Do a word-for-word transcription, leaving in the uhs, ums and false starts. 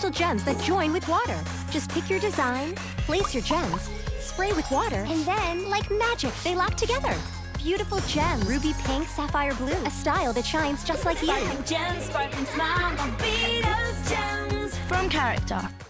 crystal gems that join with water. Just pick your design, place your gems, spray with water, and then, like magic, they lock together. Beautiful gems. Ruby pink, sapphire blue. A style that shines just like you. Sparkling gems, sparkling smile, Beados Gems. From character